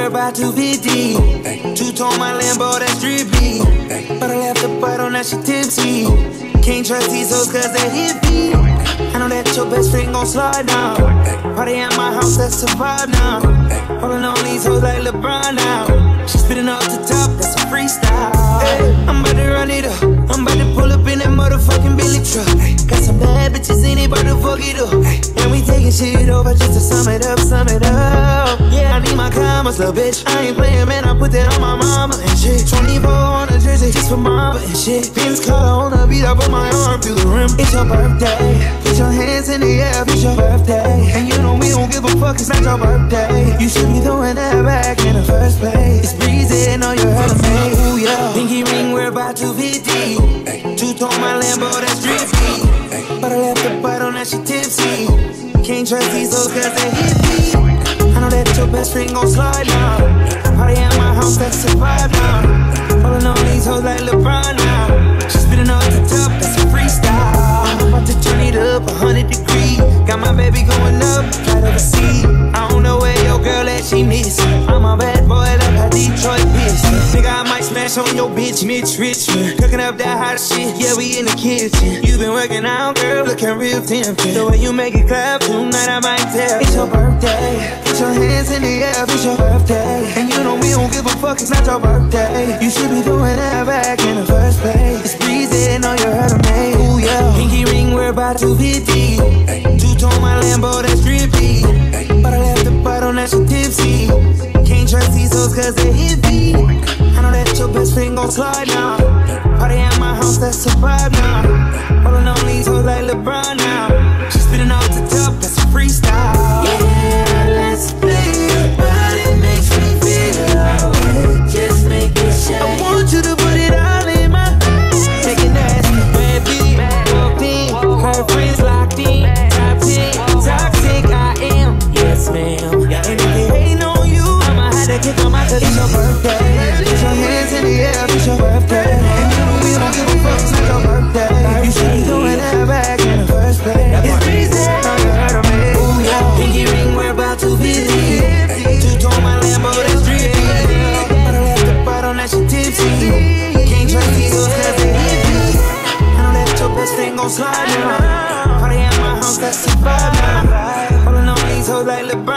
worry about 250. Two-tone my Lambo, that's drippy. But I left the bottle, now she tipsy. Can't trust these hoes cause they hippie. I know that your best friend gon' slide now. Party at my house, that's a vibe now. Holding on these hoes like LeBron now. She spitting off the top, that's a freestyle. Hey, I'm about to run it up. I'm about to pull up in that motherfucking Billy truck. Got some bad bitches in it, but to fuck it up. And we taking shit over just to sum it up, sum it up. Yeah, I need my commas, little bitch. I ain't playing, man, I put that on my mama and shit. 24 on the jersey, just for mama and shit. Vince collar on the beat, I put my arm through the rim. It's your birthday, put your hands in the air, it's your birthday. And you know we don't give a fuck, it's not your birthday. You should be throwing that back in the first place. It's Breezy, know you heard of me, ooh yeah. Pinky ring, we're about 250. Two-tone my Lambo, that's drifty. But I left the bottle, now she tipsy. Can't trust these hoes cause they hippie. I know that your best friend gon' slide now. Party at my house, that's a vibe now. Holding on these hoes like LeBron now. She spitting off the top, that's a freestyle. I'm about to turn it up 100 degrees. Got my baby going up, right overseas. I don't know where your girl at, she miss. I'm a bad boy like a Detroit bitch. Nigga, I might smash on your bitch, Mitch Richmond. Cooking up that hot shit, yeah, we in the kitchen. You been working out, girl, looking real tempting. The way you make it clap, tonight I might tell. It's your birthday, put your hands in the air, it's your birthday. And you know we don't give a fuck, it's not your birthday. You should be doing that back in the first place. It's Breezy, know you heard of me, ooh yeah. Pinky ring, we're about 250. Two-tone my Lambo, that's drippy. But I left the bottle, now she tipsy. Can't trust these hoes cause they hippie. I know that your best friend gon' slide now. Party at my house, that's a vibe now. Holding on these hoes like LeBron now. She spitting off the top, that's a freestyle. Yeah, let's play it, but it makes me feel alright. Just make it shake. I want you to put it all in my face. Take it nasty, baby. Walked in, her friends locked in. Toxic I am, yes ma'am. And if they hating on you, I'ma have to kick them out cause it's your birthday. Put your hands in the air, it's your birthday. And you know we don't give a fuck, it's not your birthday. You should be doing that back in the first place. It's Breezy, know you heard of me, ooh yeah. Pinky ring, we're about 250. Two-tone my Lambo, that's drippy. But I left the bottle, now she tipsy. Can't trust these hoes cause they hippie. I know that your best friend gon' slide now. Party at my house, that's a vibe now. Holding on these hoes like LeBron.